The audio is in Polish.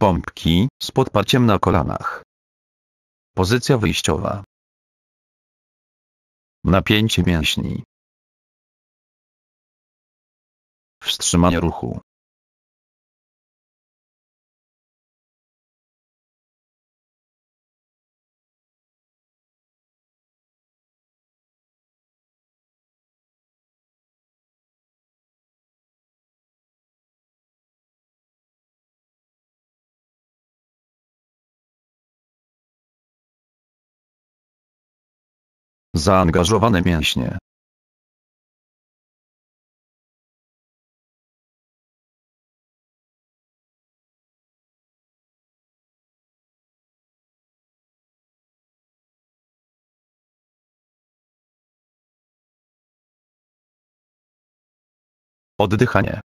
Pompki z podparciem na kolanach. Pozycja wyjściowa. Napięcie mięśni. Wstrzymanie ruchu. Zaangażowane mięśnie. Oddychanie.